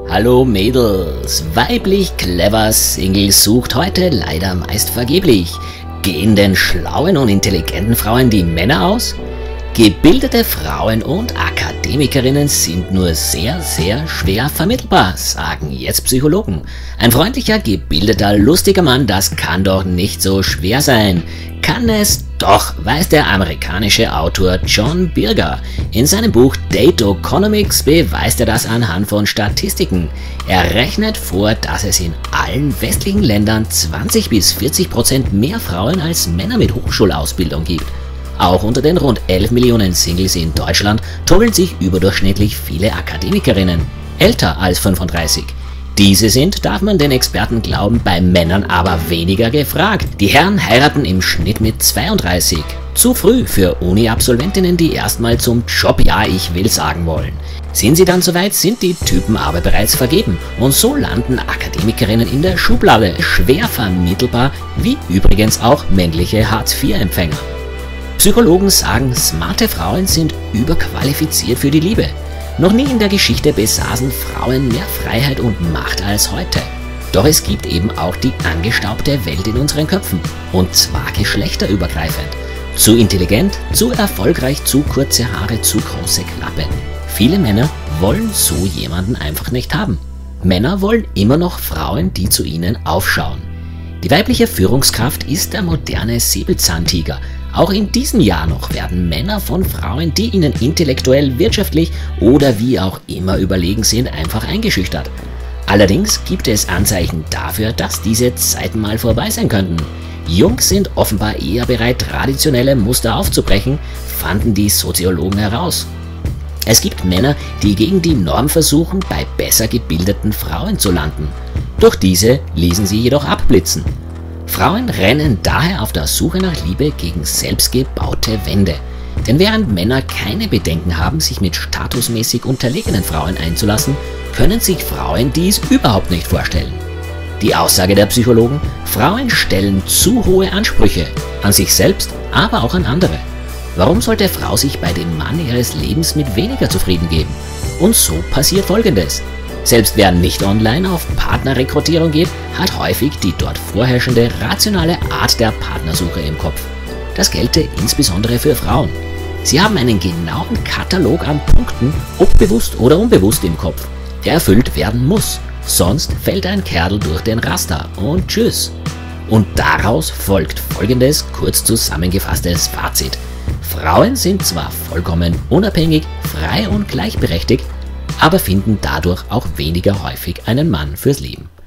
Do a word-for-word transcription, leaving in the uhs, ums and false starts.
Hallo Mädels, weiblich clever Single sucht heute leider meist vergeblich. Gehen denn schlauen und intelligenten Frauen die Männer aus? Gebildete Frauen und Akademikerinnen sind nur sehr, sehr schwer vermittelbar, sagen jetzt Psychologen. Ein freundlicher, gebildeter, lustiger Mann, das kann doch nicht so schwer sein. Kann es doch, weiß der amerikanische Autor John Birger. In seinem Buch Date-O-Conomics beweist er das anhand von Statistiken. Er rechnet vor, dass es in allen westlichen Ländern zwanzig bis vierzig Prozent mehr Frauen als Männer mit Hochschulausbildung gibt. Auch unter den rund elf Millionen Singles in Deutschland tummeln sich überdurchschnittlich viele Akademikerinnen, älter als fünfunddreißig. Diese sind, darf man den Experten glauben, bei Männern aber weniger gefragt. Die Herren heiraten im Schnitt mit zweiunddreißig. Zu früh für Uni-Absolventinnen, die erstmal zum Job ja ich will sagen wollen. Sind sie dann soweit, sind die Typen aber bereits vergeben und so landen Akademikerinnen in der Schublade, schwer vermittelbar, wie übrigens auch männliche Hartz vier Empfänger. Psychologen sagen, smarte Frauen sind überqualifiziert für die Liebe. Noch nie in der Geschichte besaßen Frauen mehr Freiheit und Macht als heute. Doch es gibt eben auch die angestaubte Welt in unseren Köpfen. Und zwar geschlechterübergreifend. Zu intelligent, zu erfolgreich, zu kurze Haare, zu große Klappe. Viele Männer wollen so jemanden einfach nicht haben. Männer wollen immer noch Frauen, die zu ihnen aufschauen. Die weibliche Führungskraft ist der moderne Säbelzahntiger. Auch in diesem Jahr noch werden Männer von Frauen, die ihnen intellektuell, wirtschaftlich oder wie auch immer überlegen sind, einfach eingeschüchtert. Allerdings gibt es Anzeichen dafür, dass diese Zeiten mal vorbei sein könnten. Jungs sind offenbar eher bereit, traditionelle Muster aufzubrechen, fanden die Soziologen heraus. Es gibt Männer, die gegen die Norm versuchen, bei besser gebildeten Frauen zu landen. Durch diese ließen sie jedoch abblitzen. Frauen rennen daher auf der Suche nach Liebe gegen selbstgebaute Wände. Denn während Männer keine Bedenken haben, sich mit statusmäßig unterlegenen Frauen einzulassen, können sich Frauen dies überhaupt nicht vorstellen. Die Aussage der Psychologen: Frauen stellen zu hohe Ansprüche an sich selbst, aber auch an andere. Warum sollte Frau sich bei dem Mann ihres Lebens mit weniger zufrieden geben? Und so passiert Folgendes. Selbst wer nicht online auf Partnerrekrutierung geht, hat häufig die dort vorherrschende rationale Art der Partnersuche im Kopf. Das gelte insbesondere für Frauen. Sie haben einen genauen Katalog an Punkten, ob bewusst oder unbewusst im Kopf, der erfüllt werden muss. Sonst fällt ein Kerl durch den Raster und tschüss. Und daraus folgt folgendes kurz zusammengefasstes Fazit. Frauen sind zwar vollkommen unabhängig, frei und gleichberechtigt, aber finden dadurch auch weniger häufig einen Mann fürs Leben.